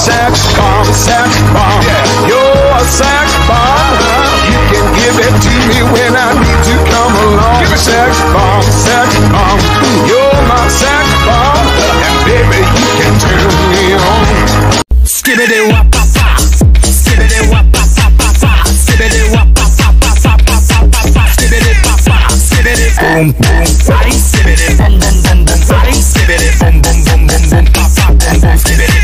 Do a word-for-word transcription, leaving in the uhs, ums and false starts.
sex bomb, sex bomb. Yeah. You're a sex bomb. You can give it to me when I need to come along. Give me sex bomb, sex bomb. You're my sex bomb, and baby you can turn me on. Skibbity wop pop pop, skibbity wop pop pop pop pop, skibbity wop pop pop pop pop pop pop pop, skibbity pop pop, skibbity boom boom, skibbity boom boom boom boom, skibbity boom boom boom boom boom, pop pop boom boom, skibbity.